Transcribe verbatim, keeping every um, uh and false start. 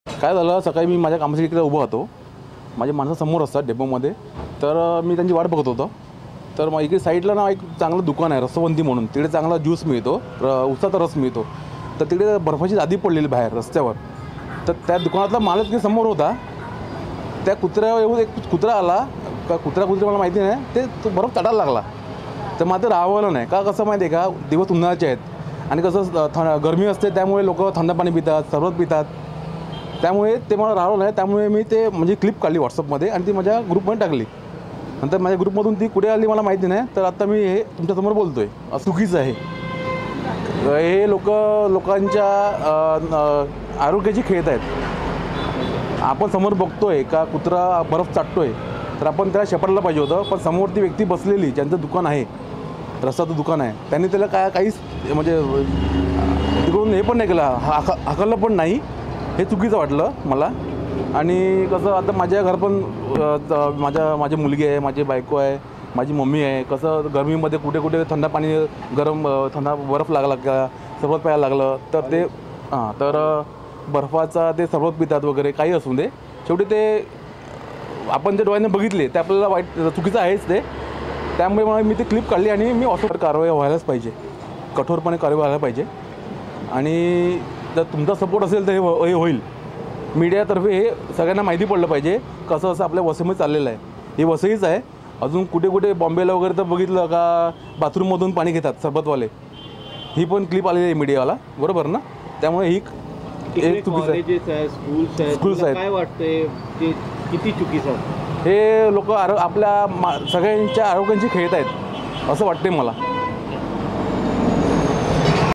काय झालं, सकाळी मी माझ्या कामासाठी इकडे उभा होतो. माझे माणसं समोर असतात डेपोमध्ये, तर मी त्यांची वाट बघत होतो. तर मग इकडे साईडला ना एक चांगलं दुकान आहे रसवंती म्हणून, तिकडे चांगला ज्यूस मिळतो, उसाचा रस मिळतो. तर तिकडे बर्फाची लादी पडलेली बाहेर रस्त्यावर. तर त्या दुकानातला मालक तिथे समोर होता. त्या कुत्र्यावर येऊन एक कुत्रा आला का, कुत्रा कुत्रा मला माहिती नाही, ते तो बर्फ चढायला लागला. तर मात्र राहावलं नाही का, कसं माहिती आहे का, दिवस उन्हाळ्याचे आहेत आणि कसं थ गरमी असते, त्यामुळे लोक थंड पाणी पितात, सरबत पितात. त्यामुळे ते मला राहवलं नाही. त्यामुळे मी ते म्हणजे क्लिप काढली व्हॉट्सअपमध्ये आणि ती माझ्या ग्रुपमध्ये टाकली. नंतर माझ्या ग्रुपमधून ती कुठे आली मला माहिती नाही. तर आता मी हे तुमच्यासमोर बोलतो आहे. चुकीचं आहे हे. लोक लोकांच्या आरोग्याची खेळत आहेत. आपण समोर बघतोय का कुत्रा बर्फ चाटतोय, तर आपण त्याला शेपटायला पाहिजे होतं. पण समोर ती व्यक्ती बसलेली ज्यांचं दुकान आहे, रस्त्याचं दुकान आहे, त्यांनी त्याला काय काहीच म्हणजे तिकडून हे पण नाही केलं, हाक हाकललं पण नाही. हे चुकीचं वाटलं मला. आणि कसं आता माझ्या घर पण माझ्या माझी मुलगी आहे, माझी बायको आहे, माझी मम्मी आहे. कसं गरमीमध्ये कुठे कुठे थंड पाणी, गरम थंड बर्फ लागला का, सरबत प्यायला लागलं तर ते हां तर बर्फाचा ते सरबत पितात वगैरे काही असू दे. शेवटी ते आपण जे डोळ्याने बघितले ते आपल्याला वाईट चुकीचं आहेच ते. त्यामुळे मला मी ती क्लिप काढली आणि मी असं कारवाई व्हायलाच पाहिजे, कठोरपणे कारवाई व्हायला पाहिजे. आणि जर तुमचा सपोर्ट असेल तर हे हे होईल. मीडियातर्फे हे सगळ्यांना माहिती पडलं पाहिजे कसं असं आपल्या वसईमध्ये चाललेलं आहे. हे वसईच आहे. अजून कुठे कुठे बॉम्बेला वगैरे तर बघितलं का बाथरूममधून पाणी घेतात सरबतवाले. ही पण क्लिप आलेली आहे मीडियावाला, बरोबर ना. त्यामुळे ही एक चुकीचं आहे. स्कूल्स आहेत, स्कूल्स आहेत. काय वाटतंय की किती चुकीचं आहे हे लोक आरो आपल्या मा सगळ्यांच्या आरोग्यांची खेळत आहेत असं वाटते मला.